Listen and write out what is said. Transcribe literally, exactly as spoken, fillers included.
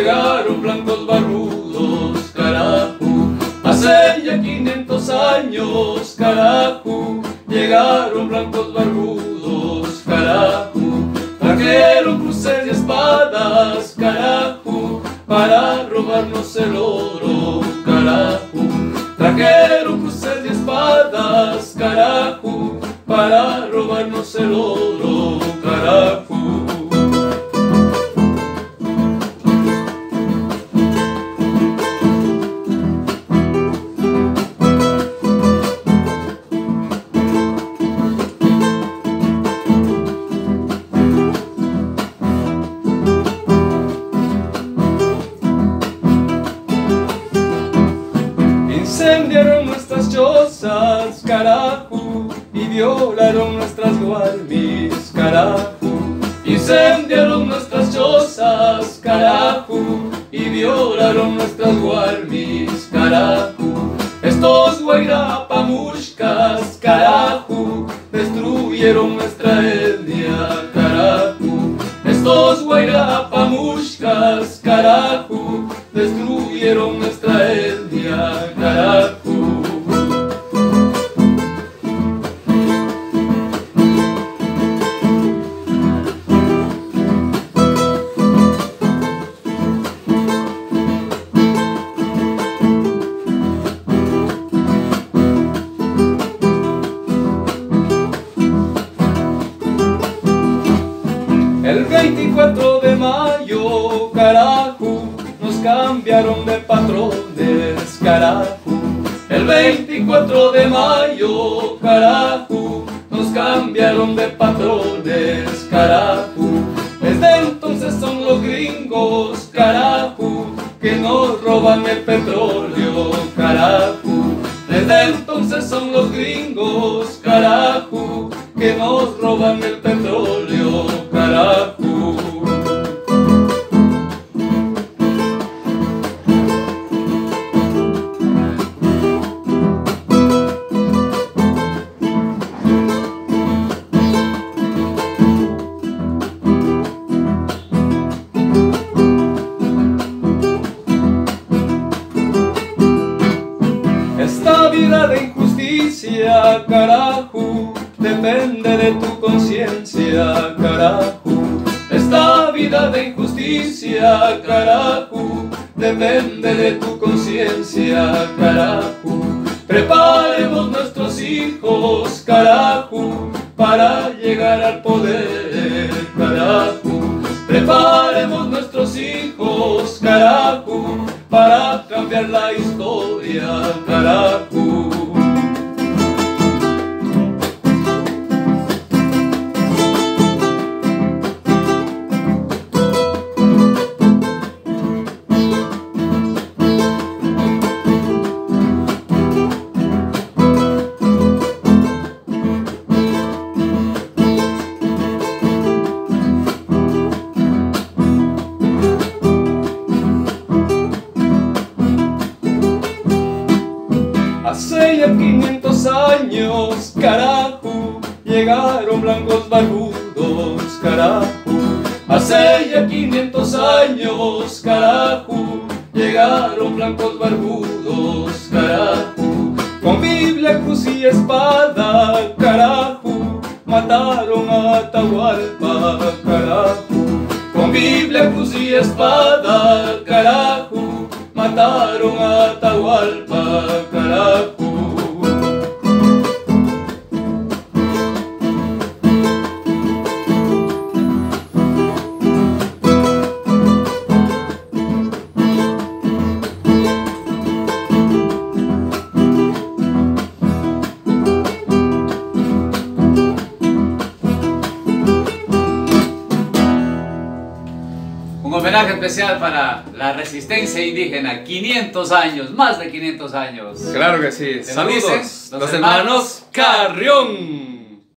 llegaron blancos barbudos, carajú. Hace ya quinientos años, carajú, llegaron blancos barbudos, carajú. Trajeron cruces y espadas, carajú, para robarnos el oro, carajú. Trajeron cruces y espadas, carajú, para robarnos el oro, carajú. Incendiaron nuestras chozas, carajú, y violaron nuestras guarmis, carajú. Incendiaron nuestras chozas, carajú, y violaron nuestras guarmis, carajú. Estos guairapamushkas, carajú, destruyeron nuestra etnia, carajú. Estos guairapamushkas, carajú, destruyeron nuestra etnia, carajú. El veinticuatro de mayo, carajú, nos cambiaron de patrones, carajú. El veinticuatro de mayo, carajú, nos cambiaron de patrones, carajú. Desde entonces son los gringos, carajú, que nos roban el petróleo, carajú. Desde entonces son los gringos, carajú, que nos roban el petróleo, carajú. Esta vida de injusticia, carajú, depende de tu conciencia, carajú. Esta vida de injusticia, carajú, depende de tu conciencia, carajú. Preparemos nuestros hijos, carajú, para llegar al poder, carajú. Preparemos nuestros hijos, carajú, para cambiar la historia, carajú. Hace ya quinientos años, carajú, llegaron blancos barbudos, carajú. Hace ya quinientos años, carajú, llegaron blancos barbudos, carajú. Con Biblia, cruz y espada, carajú, mataron a Atahualpa, carajú. Con Biblia, cruz y espada, carajú, mataron a Atahualpa, carajú. Un homenaje especial para la resistencia indígena, quinientos años, más de quinientos años. Claro que sí. Saludos, los hermanos Carrión.